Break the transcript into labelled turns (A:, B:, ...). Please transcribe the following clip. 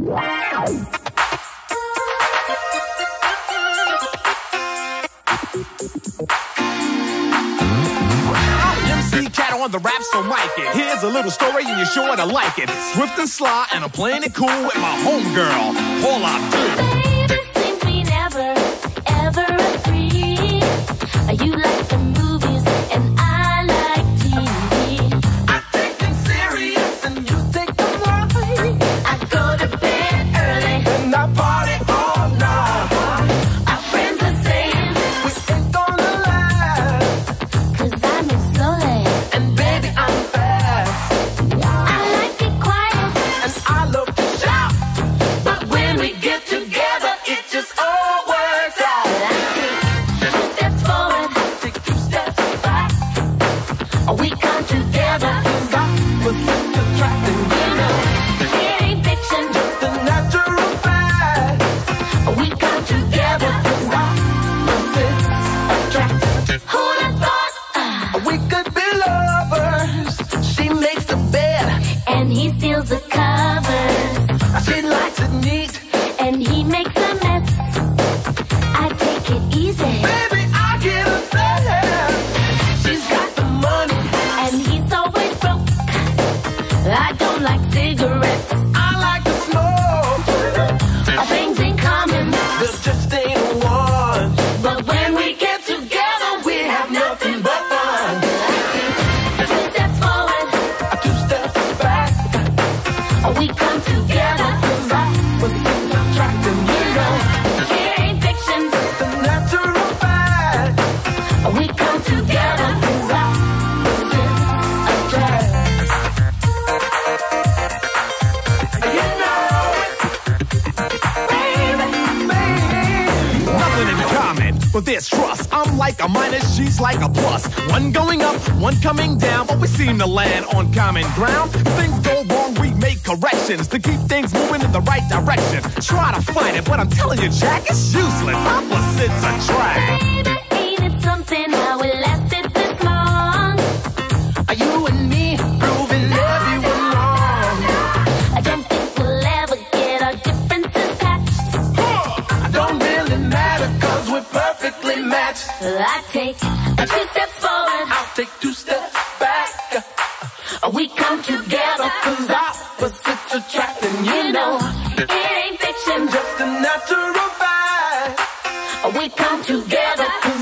A: MC Cat on the rap, so mic it. Here's a little story and you're sure to like it. Swift and sly, and I'm playing it cool with my homegirl, Paula Abdul.
B: Baby, seems we never, ever agree. You like the movies and I like TV.
C: I take them serious and you take them light.
B: I go to bed early
C: And I party all night.
B: Our friends are saying,
C: We ain't gonna last.
B: 'cause I move slowly.
C: And baby, I'm fast.
B: I like it quiet,
C: And I love to shout.
B: but when we get
C: Together, it just all works out.
B: I take 2 steps forward,
C: Take 2 steps back.
B: we come together.
C: Opposites attracting,
B: You know, it ain't fiction.
C: the natural fact.
B: We come together.
C: Opposites attract.
B: Who'd have thought?
C: We could be lovers. She makes the bed.
B: And he steals the covers,
C: She likes it neat.
B: and he makes a mess. I take it easy,
C: Baby, I get upset. She's got the money.
B: and he's always broke. I don't like cigarettes.
C: I like to smoke.
B: Our things in common,
C: There just ain't one.
B: but when we get together, we have nothing but fun. I take 2 steps forward,
C: 2 steps back.
B: we come together.
C: Opposites attracting,
B: You know, it ain't fiction.
C: the natural fact.
B: We come together.
C: Opposites attract. You know it. Baby, baby.
A: Nothing in common, but there's trust. I'm like a minus, she's like a plus. One going up, one coming down, but we seem to land on common ground. If things go wrong, we make corrections to keep things moving in the right direction. Try to fight it, but I'm telling you, Jack, it's useless. Opposites attract.
B: Baby, ain't it something how we lasted this long?
C: Are you and me proving everyone wrong?
B: I don't think we'll ever get our differences patched.
C: I don't really matter 'cause we're perfectly matched.
B: I take 2 steps forward,
C: I'll take 2 steps back.
B: we come together.
C: 'Cause opposites attracting,
B: You know, it ain't fiction.
C: just a natural fact.
B: We come together.